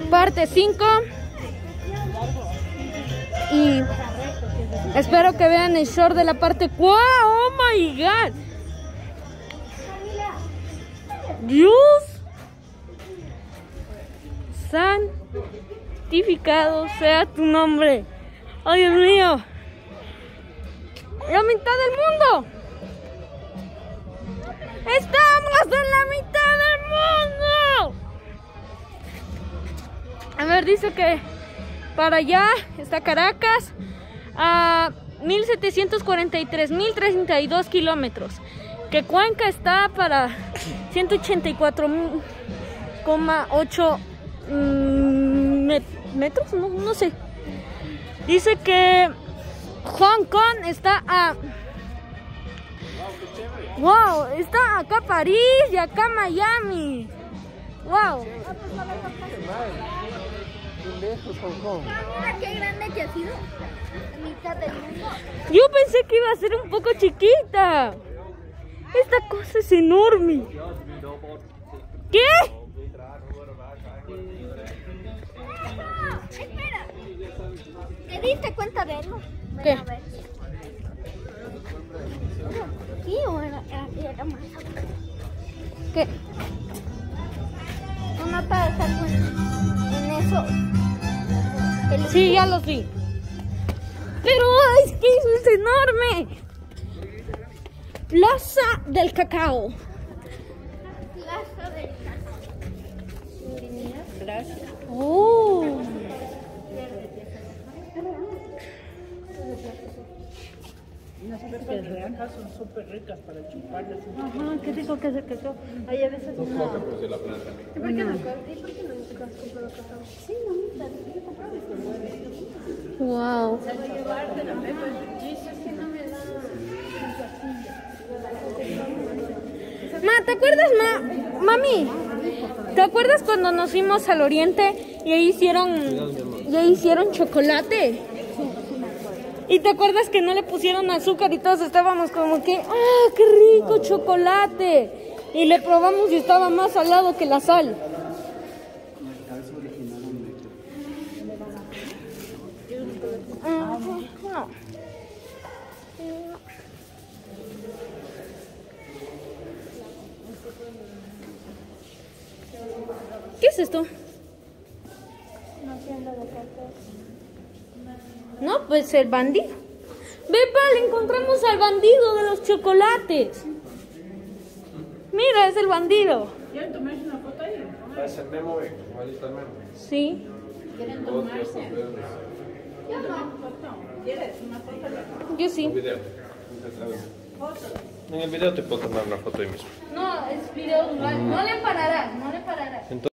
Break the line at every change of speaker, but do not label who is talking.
parte 5. Y espero que vean el short de la parte 4. ¡Oh my god! Dios santificado sea tu nombre. ¡Oh, Dios mío! ¡La mitad del mundo! ¡Estamos en la mitad del mundo! A ver, dice que para allá está Caracas a 1743.032 kilómetros. Que Cuenca está para 184,8 metros, no sé. Dice que Hong Kong está a... ¡Wow! Está acá París y acá Miami. ¡Wow!
Mira qué grande que ha sido. La mitad del mundo.
Yo pensé que iba a ser un poco chiquita. Esta cosa es enorme. ¿Qué?
Espera. ¿Te diste cuenta de él?
¿Qué?
A ver. ¿Sí o era más?
¿Qué?
No nota de estar en eso.
Sí, ya los vi. Pero es que eso es enorme. Plaza del Cacao.
Plaza del Cacao.
Gracias.
Oh.
Las naranjas son súper ricas para chuparlas.
Ajá, qué rico que es el cacao. Hay a veces una...
¿Y por qué no comprado cacao? Sí, mamita, yo comprado.
Wow. ¿Te acuerdas, mami? ¿Te acuerdas cuando nos fuimos al oriente y ahí hicieron chocolate? ¿Y te acuerdas que no le pusieron azúcar y todos estábamos como que, ¡ah, qué rico chocolate! Y le probamos y estaba más salado que la sal. No. ¿Qué es esto? No, pues el bandido. Ve, le encontramos al bandido de los chocolates. Mira, es el bandido.
¿Quieren tomarse una foto ahí?
¿Es el memo? Ahí está el memo.
Sí.
¿Quieren tomarse? ¿Quieres una foto?
Yo sí.
Un video. En el video te puedo tomar una foto ahí mismo.
No, es video. No le parará, no le parará.